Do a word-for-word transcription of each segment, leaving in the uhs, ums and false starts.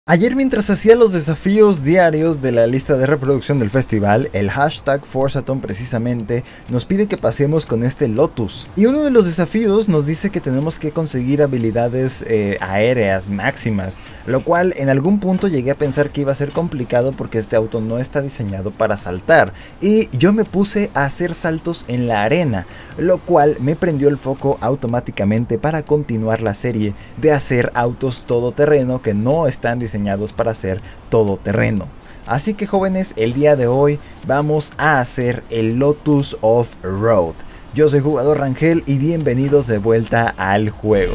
Ayer, mientras hacía los desafíos diarios de la lista de reproducción del festival, el hashtag Forzathon precisamente nos pide que pasemos con este Lotus. Y uno de los desafíos nos dice que tenemos que conseguir habilidades eh, aéreas máximas, lo cual en algún punto llegué a pensar que iba a ser complicado porque este auto no está diseñado para saltar. Y yo me puse a hacer saltos en la arena, lo cual me prendió el foco automáticamente para continuar la serie de hacer autos todoterreno que no están diseñados para ser todoterreno. Así que, jóvenes, el día de hoy vamos a hacer el Lotus Off-Road. Yo soy Jugador Rangel y bienvenidos de vuelta al juego.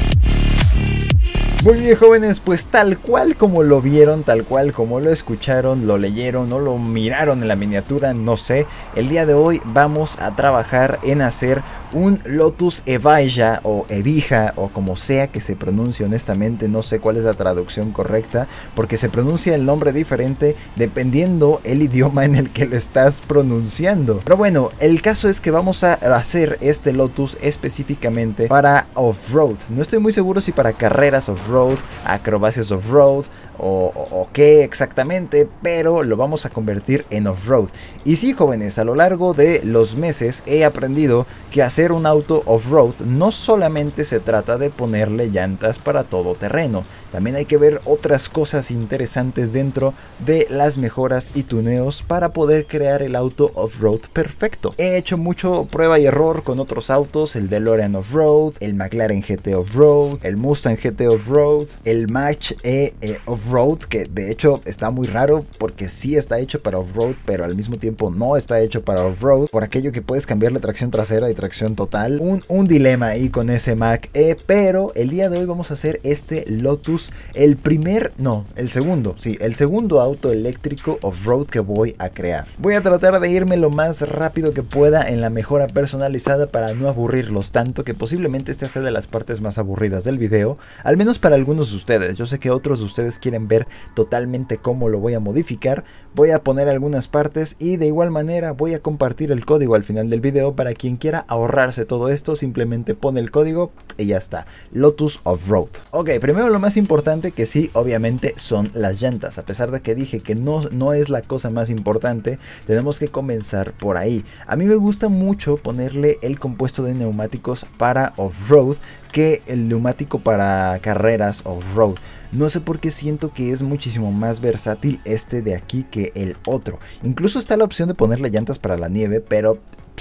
Muy bien, jóvenes, pues tal cual como lo vieron, tal cual como lo escucharon, lo leyeron o lo miraron en la miniatura, no sé, el día de hoy vamos a trabajar en hacer un Lotus Evija o Evija o como sea que se pronuncie. Honestamente no sé cuál es la traducción correcta porque se pronuncia el nombre diferente dependiendo el idioma en el que lo estás pronunciando. Pero bueno, el caso es que vamos a hacer este Lotus específicamente para off-road. No estoy muy seguro si para carreras off-road, acrobacias off-road o, o, o qué exactamente, pero lo vamos a convertir en off-road. Y sí, jóvenes, a lo largo de los meses he aprendido que hacer un auto off-road no solamente se trata de ponerle llantas para todo terreno, también hay que ver otras cosas interesantes dentro de las mejoras y tuneos para poder crear el auto off-road perfecto. He hecho mucho prueba y error con otros autos, el DeLorean off-road, el McLaren G T off-road, el Mustang G T off-road, el Mach E eh, off-road, que de hecho está muy raro porque sí está hecho para off-road, pero al mismo tiempo no está hecho para off-road, por aquello que puedes cambiarle tracción trasera y tracción total. Un, un dilema ahí con ese Mach E, pero el día de hoy vamos a hacer este Lotus, el primer, no, el segundo, sí, el segundo auto eléctrico off-road que voy a crear. Voy a tratar de irme lo más rápido que pueda en la mejora personalizada para no aburrirlos tanto, que posiblemente esta sea de las partes más aburridas del video, al menos para algunos de ustedes. Yo sé que otros de ustedes quieren ver totalmente cómo lo voy a modificar. Voy a poner algunas partes y de igual manera voy a compartir el código al final del video para quien quiera ahorrarse todo esto. Simplemente pone el código y ya está, Lotus Off-Road. Ok, primero lo más importante, que sí, obviamente son las llantas. A pesar de que dije que no, no es la cosa más importante, tenemos que comenzar por ahí. A mí me gusta mucho ponerle el compuesto de neumáticos para off-road que el neumático para carreras off-road. No sé por qué siento que es muchísimo más versátil este de aquí que el otro. Incluso está la opción de ponerle llantas para la nieve, pero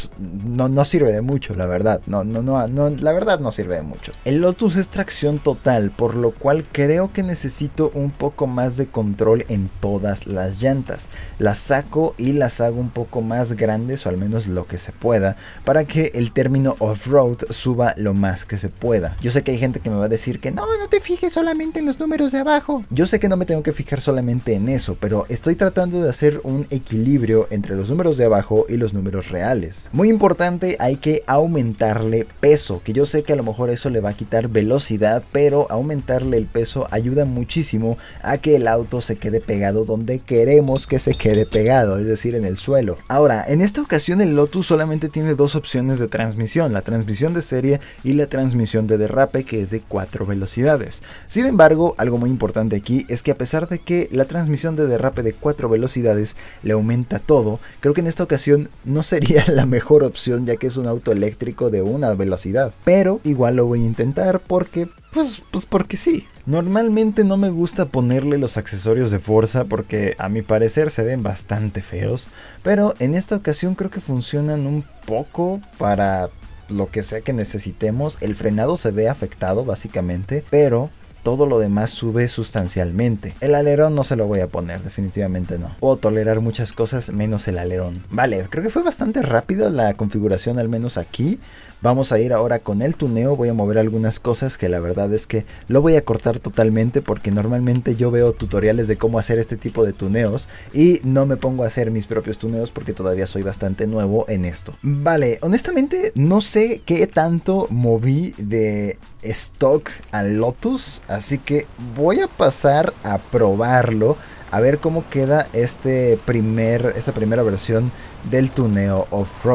No, no sirve de mucho, la verdad. No, no, no, no, la verdad no sirve de mucho. El Lotus es tracción total, por lo cual creo que necesito un poco más de control en todas las llantas. Las saco y las hago un poco más grandes, o al menos lo que se pueda, para que el término off-road suba lo más que se pueda. Yo sé que hay gente que me va a decir que no, no te fijes solamente en los números de abajo. Yo sé que no me tengo que fijar solamente en eso, pero estoy tratando de hacer un equilibrio entre los números de abajo y los números reales. Muy importante, hay que aumentarle peso, que yo sé que a lo mejor eso le va a quitar velocidad, pero aumentarle el peso ayuda muchísimo a que el auto se quede pegado donde queremos que se quede pegado, es decir, en el suelo. Ahora, en esta ocasión el Lotus solamente tiene dos opciones de transmisión, la transmisión de serie y la transmisión de derrape, que es de cuatro velocidades. Sin embargo, algo muy importante aquí es que a pesar de que la transmisión de derrape de cuatro velocidades le aumenta todo, creo que en esta ocasión no sería la mejor opción, ya que es un auto eléctrico de una velocidad, pero igual lo voy a intentar porque pues, pues porque sí. Normalmente no me gusta ponerle los accesorios de Forza porque a mi parecer se ven bastante feos, pero en esta ocasión creo que funcionan un poco para lo que sea que necesitemos. El frenado se ve afectado básicamente, pero todo lo demás sube sustancialmente. El alerón no se lo voy a poner, definitivamente no. Puedo tolerar muchas cosas menos el alerón. Vale, creo que fue bastante rápido la configuración, al menos aquí. Vamos a ir ahora con el tuneo. Voy a mover algunas cosas que la verdad es que lo voy a cortar totalmente porque normalmente yo veo tutoriales de cómo hacer este tipo de tuneos y no me pongo a hacer mis propios tuneos porque todavía soy bastante nuevo en esto. Vale, honestamente no sé qué tanto moví de stock al Lotus, así que voy a pasar a probarlo, a ver cómo queda este primer, esta primera versión del tuneo off-road.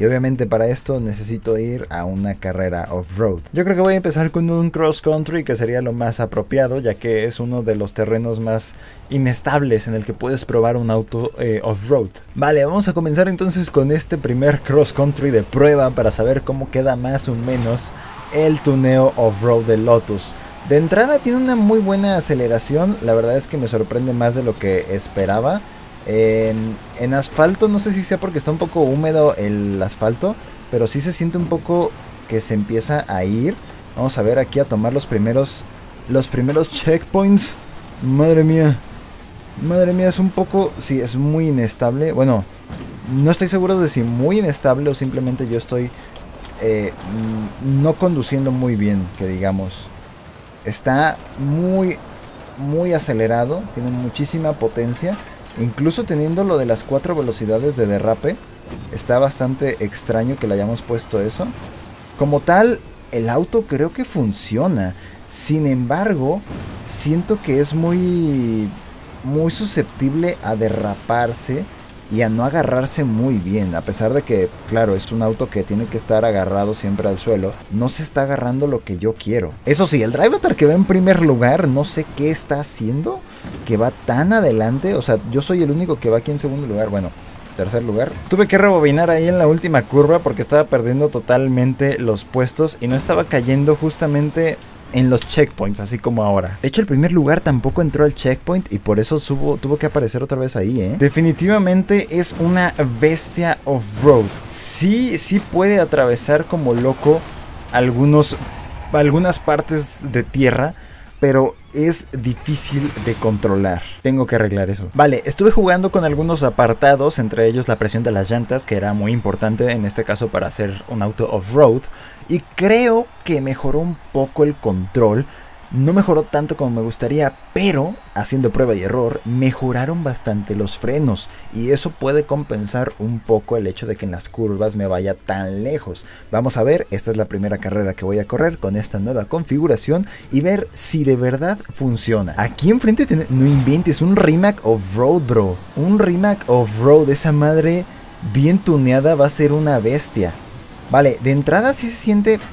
y obviamente para esto necesito ir a una carrera off-road. Yo creo que voy a empezar con un cross country, que sería lo más apropiado, ya que es uno de los terrenos más inestables en el que puedes probar un auto eh, off-road. Vale, vamos a comenzar entonces con este primer cross country de prueba para saber cómo queda más o menos el tuneo off-road de Lotus. De entrada tiene una muy buena aceleración, la verdad es que me sorprende más de lo que esperaba. En, en asfalto, no sé si sea porque está un poco húmedo el asfalto, pero sí se siente un poco que se empieza a ir. Vamos a ver aquí a tomar los primeros, los primeros checkpoints. Madre mía, madre mía, es un poco, sí, es muy inestable. Bueno, no estoy seguro de si muy inestable o simplemente yo estoy eh, no conduciendo muy bien, que digamos. Está muy, muy acelerado, tiene muchísima potencia. Incluso teniendo lo de las cuatro velocidades de derrape, está bastante extraño que le hayamos puesto eso. Como tal, el auto creo que funciona. Sin embargo, siento que es muy, muy susceptible a derraparse y a no agarrarse muy bien. A pesar de que, claro, es un auto que tiene que estar agarrado siempre al suelo, no se está agarrando lo que yo quiero. Eso sí, el Drivatar que va en primer lugar, no sé qué está haciendo, que va tan adelante. O sea, yo soy el único que va aquí en segundo lugar. Bueno, tercer lugar. Tuve que rebobinar ahí en la última curva porque estaba perdiendo totalmente los puestos y no estaba cayendo justamente en los checkpoints, así como ahora. De hecho, el primer lugar tampoco entró al checkpoint y por eso subo, tuvo que aparecer otra vez ahí, ¿eh? Definitivamente es una bestia off-road. Sí, sí puede atravesar como loco algunos, algunas partes de tierra, pero es difícil de controlar. Tengo que arreglar eso. Vale, estuve jugando con algunos apartados, entre ellos la presión de las llantas, que era muy importante en este caso para hacer un auto off-road. Y creo que mejoró un poco el control. No mejoró tanto como me gustaría, pero haciendo prueba y error mejoraron bastante los frenos y eso puede compensar un poco el hecho de que en las curvas me vaya tan lejos. Vamos a ver, esta es la primera carrera que voy a correr con esta nueva configuración y ver si de verdad funciona. Aquí enfrente, ten... no inventes, un Rimac Off-Road, bro. Un Rimac Off-Road, esa madre bien tuneada va a ser una bestia. Vale, de entrada sí se siente...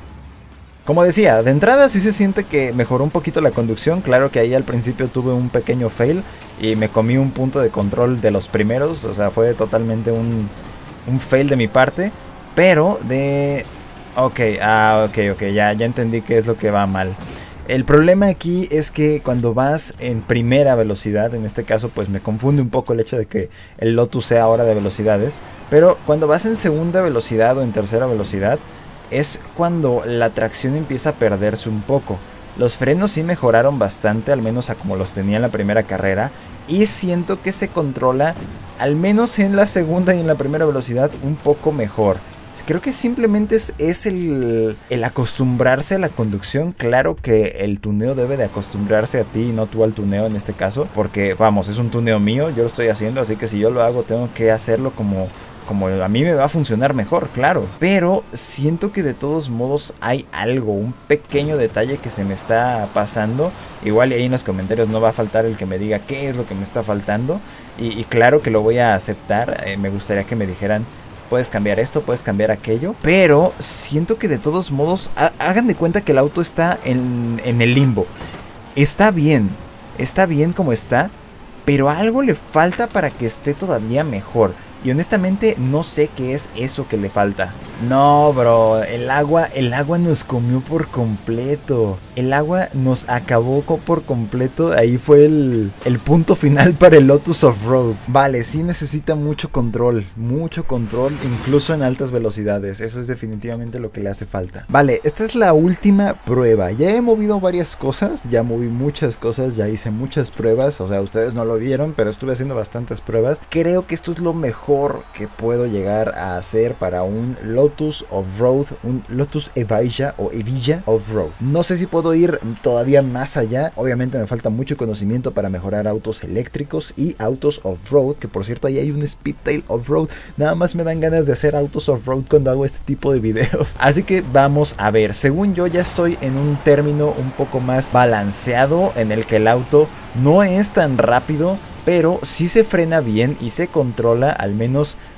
Como decía, de entrada sí se siente que mejoró un poquito la conducción. Claro que ahí al principio tuve un pequeño fail y me comí un punto de control de los primeros. O sea, fue totalmente un, un fail de mi parte. Pero de... Ok, ah, ok, ok, ya, ya entendí qué es lo que va mal. El problema aquí es que cuando vas en primera velocidad, en este caso pues me confunde un poco el hecho de que el Lotus sea ahora de velocidades. Pero cuando vas en segunda velocidad o en tercera velocidad, es cuando la tracción empieza a perderse un poco. Los frenos sí mejoraron bastante, al menos a como los tenía en la primera carrera. Y siento que se controla, al menos en la segunda y en la primera velocidad, un poco mejor. Creo que simplemente es, es el, el acostumbrarse a la conducción. Claro que el tuneo debe de acostumbrarse a ti y no tú al tuneo en este caso. Porque vamos, es un tuneo mío, yo lo estoy haciendo, así que si yo lo hago tengo que hacerlo como... como a mí me va a funcionar mejor, claro. Pero siento que de todos modos hay algo, un pequeño detalle que se me está pasando. Igual ahí en los comentarios no va a faltar el que me diga qué es lo que me está faltando. Y, y claro que lo voy a aceptar. Eh, me gustaría que me dijeran, puedes cambiar esto, puedes cambiar aquello. Pero siento que de todos modos, ha, hagan de cuenta que el auto está en, en el limbo. Está bien, está bien como está, pero algo le falta para que esté todavía mejor. Y honestamente no sé qué es eso que le falta. No, bro, el agua, el agua nos comió por completo. El agua nos acabó por completo. Ahí fue el, el punto final para el Lotus Off-Road. Vale, sí necesita mucho control, mucho control, incluso en altas velocidades. Eso es definitivamente lo que le hace falta. Vale, esta es la última prueba. Ya he movido varias cosas, ya moví muchas cosas, ya hice muchas pruebas. O sea, ustedes no lo vieron, pero estuve haciendo bastantes pruebas. Creo que esto es lo mejor que puedo llegar a hacer para un Lotus Off-Road, un Lotus Evija o Evija Off-Road. No sé si puedo ir todavía más allá. Obviamente me falta mucho conocimiento para mejorar autos eléctricos y autos off-road, que por cierto ahí hay un Speedtail Off-Road. Nada más me dan ganas de hacer autos off-road cuando hago este tipo de videos. Así que vamos a ver. Según yo ya estoy en un término un poco más balanceado en el que el auto no es tan rápido, pero sí se frena bien y se controla, al menos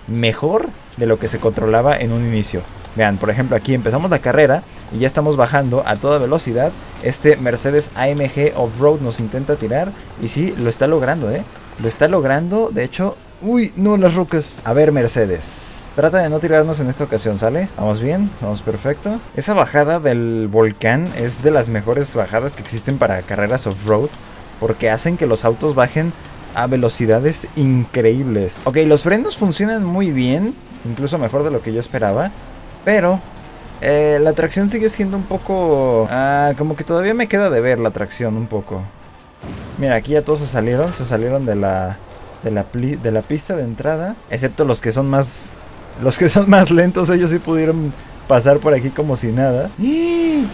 mejor de lo que se controlaba en un inicio. Vean, por ejemplo, aquí empezamos la carrera y ya estamos bajando a toda velocidad. Este Mercedes A M G Off-Road nos intenta tirar y sí, lo está logrando, ¿eh? Lo está logrando, de hecho... ¡Uy, no, las rocas! A ver, Mercedes, trata de no tirarnos en esta ocasión, ¿sale? Vamos bien, vamos perfecto. Esa bajada del volcán es de las mejores bajadas que existen para carreras off-road, porque hacen que los autos bajen a velocidades increíbles. Ok, los frenos funcionan muy bien, incluso mejor de lo que yo esperaba, pero eh, la tracción sigue siendo un poco... Ah, como que todavía me queda de ver la tracción un poco. Mira, aquí ya todos se salieron, se salieron de la, de la, de la pista de entrada, excepto los que son más... Los que son más lentos, ellos sí pudieron pasar por aquí como si nada. ¡Y!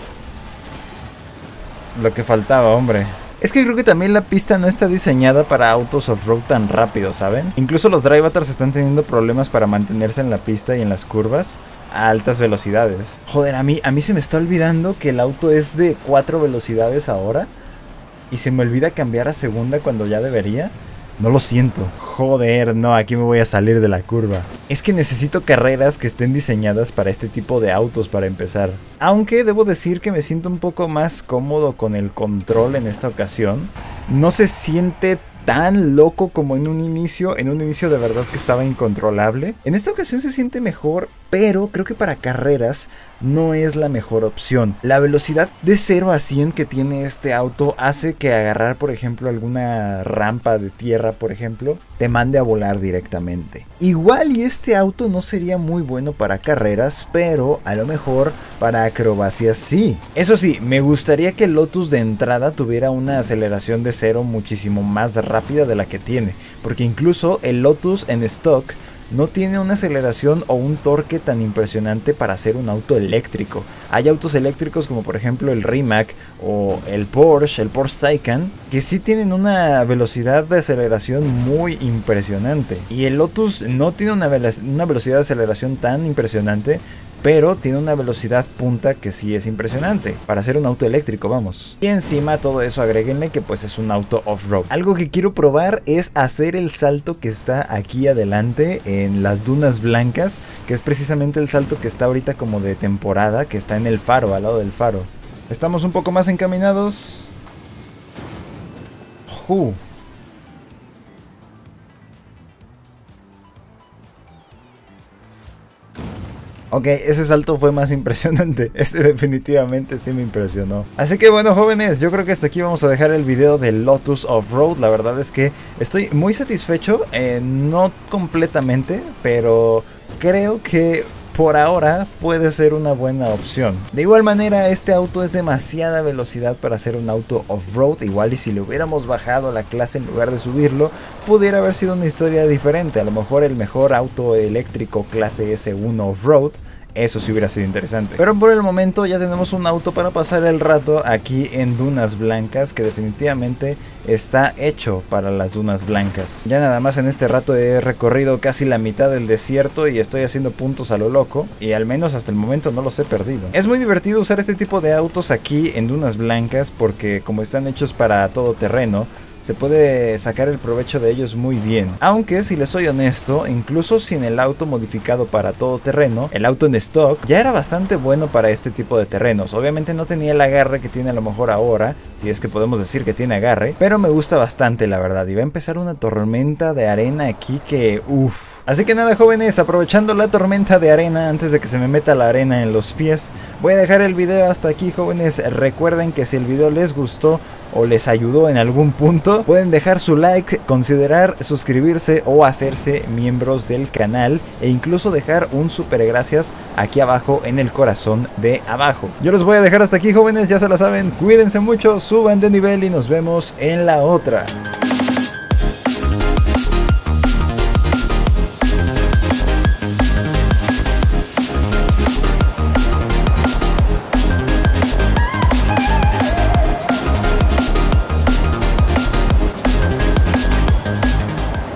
Lo que faltaba, hombre. Es que creo que también la pista no está diseñada para autos off-road tan rápido, ¿saben? Incluso los Drivatars están teniendo problemas para mantenerse en la pista y en las curvas a altas velocidades. Joder, a mí, a mí se me está olvidando que el auto es de cuatro velocidades ahora. Y se me olvida cambiar a segunda cuando ya debería. No lo siento. Joder, no, aquí me voy a salir de la curva. Es que necesito carreras que estén diseñadas para este tipo de autos para empezar. Aunque debo decir que me siento un poco más cómodo con el control en esta ocasión. No se siente tan loco como en un inicio. En un inicio de verdad que estaba incontrolable. En esta ocasión se siente mejor, pero creo que para carreras no es la mejor opción. La velocidad de cero a cien que tiene este auto hace que agarrar, por ejemplo, alguna rampa de tierra, por ejemplo, te mande a volar directamente. Igual y este auto no sería muy bueno para carreras, pero a lo mejor para acrobacias sí. Eso sí, me gustaría que el Lotus de entrada tuviera una aceleración de cero muchísimo más rápida de la que tiene, porque incluso el Lotus en stock no tiene una aceleración o un torque tan impresionante para ser un auto eléctrico. Hay autos eléctricos como por ejemplo el Rimac o el Porsche, el Porsche Taycan, que sí tienen una velocidad de aceleración muy impresionante. Y el Lotus no tiene una, velo una velocidad de aceleración tan impresionante, pero tiene una velocidad punta que sí es impresionante para ser un auto eléctrico, vamos. Y encima todo eso agréguenle que pues es un auto off-road. Algo que quiero probar es hacer el salto que está aquí adelante en las dunas blancas, que es precisamente el salto que está ahorita como de temporada, que está en el faro, al lado del faro. Estamos un poco más encaminados. Uh. Ok, ese salto fue más impresionante. Este definitivamente sí me impresionó. Así que bueno, jóvenes, yo creo que hasta aquí vamos a dejar el video del Lotus Off-Road. La verdad es que estoy muy satisfecho, eh, no completamente, pero creo que por ahora puede ser una buena opción. De igual manera, este auto es demasiada velocidad para ser un auto off-road. Igual y si le hubiéramos bajado la clase en lugar de subirlo, pudiera haber sido una historia diferente. A lo mejor el mejor auto eléctrico clase ese uno off-road, eso sí hubiera sido interesante. Pero por el momento ya tenemos un auto para pasar el rato aquí en Dunas Blancas, que definitivamente está hecho para las Dunas Blancas. Ya nada más en este rato he recorrido casi la mitad del desierto y estoy haciendo puntos a lo loco, y al menos hasta el momento no los he perdido. Es muy divertido usar este tipo de autos aquí en Dunas Blancas porque como están hechos para todo terreno, se puede sacar el provecho de ellos muy bien. Aunque si les soy honesto, incluso sin el auto modificado para todo terreno, el auto en stock ya era bastante bueno para este tipo de terrenos. Obviamente no tenía el agarre que tiene a lo mejor ahora, si es que podemos decir que tiene agarre, pero me gusta bastante la verdad. Y va a empezar una tormenta de arena aquí que uff. Así que nada, jóvenes, aprovechando la tormenta de arena antes de que se me meta la arena en los pies, voy a dejar el video hasta aquí, jóvenes. Recuerden que si el video les gustó o les ayudó en algún punto, pueden dejar su like, considerar suscribirse o hacerse miembros del canal, e incluso dejar un super gracias aquí abajo en el corazón de abajo. Yo los voy a dejar hasta aquí, jóvenes, ya se la saben, cuídense mucho, suban de nivel y nos vemos en la otra.